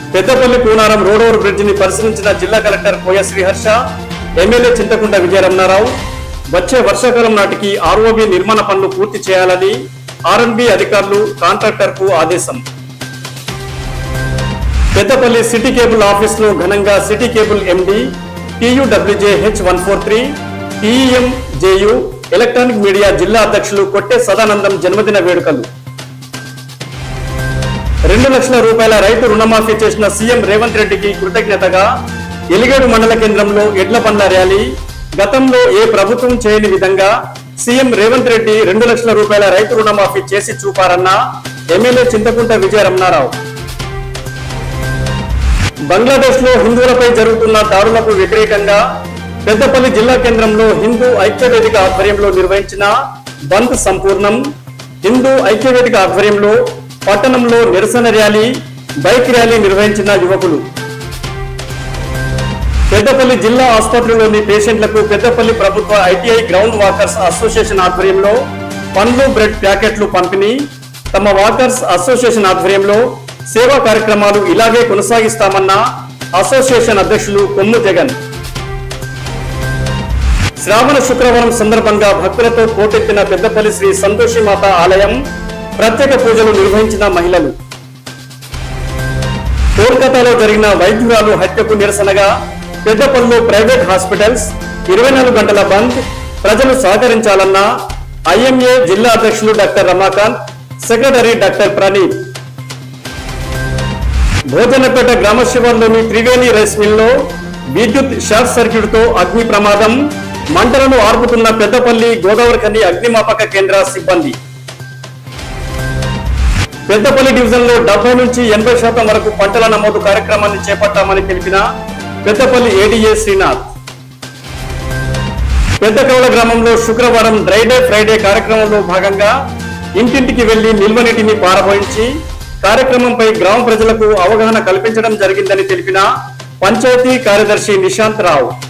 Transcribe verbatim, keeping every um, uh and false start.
Peddapalli Kunaram road over bridge ని పరిశీలించిన జిల్లా కలెక్టర్ కోయ శ్రీహర్ష, ఎమ్మెల్యే చింతకుంట విజయరమణారావు వచ్చే వర్షాకాలం నాటికి ఆర్ఓబి నిర్మాణ పనులు పూర్తి చేయాలని ఆర్ఎండ్బి అధికారులు కాంట్రాక్టర్ కు ఆదేశం. పెద్దపల్లి సిటీ కేబుల్ ఆఫీస్ లో ఘనంగా city cable MD TUWJ H one four three TEM JU electronic media జిల్లా అధ్యక్షులు కొట్టే సదానందం జన్మదిన వేడుకలు. రెండు లక్షల రూపాయల రైతు రుణమాఫీ చేసిన సీఎం రేవంత్ రెడ్డికి కృతజ్ఞతగా ఎలిగేడు మండల కేంద్రంలో ఎడ్ల బండ్ల ర్యాలీ. గతంలో ఏ ప్రభుత్వం చేయని విధంగా సీఎం రేవంత్ రెడ్డి రెండు లక్షల రూపాయల రైతు రుణమాఫీ చేసి చూపారన్న ఎమ్మెల్యే చింతకుంట విజయరమణారావు. బంగ్లాదేశ్ లో హిందువులపై జరుగుతున్న దాడులకు వ్యతిరేకంగా పెద్దపల్లి జిల్లా కేంద్రంలో హిందూ ఐక్యవేదిక ఆధ్వర్యంలో నిర్వహించిన బంద్ సంపూర్ణం. హిందూ ఐక్యవేదిక ఆధ్వర్యంలో పట్టణంలో నిరసన ర్యాలీ, బైక్ ర్యాలీ నిర్వహించిన యువకులు. పెద్దపల్లి జిల్లా ఆసుపత్రిలోని పేషెంట్లకు పెద్దపల్లి ప్రభుత్వ ఐటీఐ గ్రౌండ్ వాకర్స్ అసోసియేషన్ ఆధ్వర్యంలో పండ్లు, బ్రెడ్ ప్యాకెట్లు పంపిణీ. తమ వాకర్స్ అసోసియేషన్ ఆధ్వర్యంలో సేవా కార్యక్రమాలు ఇలాగే కొనసాగిస్తామన్న అసోసియేషన్ అధ్యక్షులు కొమ్ము జగన్. శ్రావణ శుక్రవారం సందర్భంగా భక్తులతో పోటెత్తిన పెద్దపల్లి శ్రీ సంతోషి మాత ఆలయం. ప్రత్యేక పూజలు నిర్వహించిన మహిళలు. కోల్కతాలో జరిగిన వైద్యురాలు హత్యకు నిరసనగా పెద్దపల్లిలో ప్రైవేట్ హాస్పిటల్స్ ఇరవై నాలుగు గంటల బంద్. ప్రజలు సహకరించాలన్న ఐఎంఏ జిల్లా అధ్యక్షులు doctor Ramakanth, secretary doctor Praneeth. Bhojanapeta గ్రామ శివార్లోని త్రివేణి రైస్ మిల్లో విద్యుత్ షార్ట్ సర్క్యూట్ తో అగ్ని ప్రమాదం. మంటలను ఆర్పుతున్న పెద్దపల్లి గోదావరి ఖని అగ్నిమాపక కేంద్ర సిబ్బంది. పెద్దపల్లి డివిజన్ లో డెబ్బై నుంచి ఎనభై శాతం వరకు పంటల నమోదు కార్యక్రమాన్ని చేపట్టామని తెలిపిన పెద్దపల్లి ఏడీఏ శ్రీనాథ్. పెద్దకౌల గ్రామంలో శుక్రవారం డ్రైడే ఫ్రైడే కార్యక్రమంలో భాగంగా ఇంటింటికి వెళ్లి నిల్వ నీటిని పారబోయించి కార్యక్రమంపై గ్రామ ప్రజలకు అవగాహన కల్పించడం జరిగిందని తెలిపిన పంచాయతీ కార్యదర్శి నిశాంత్ రావు.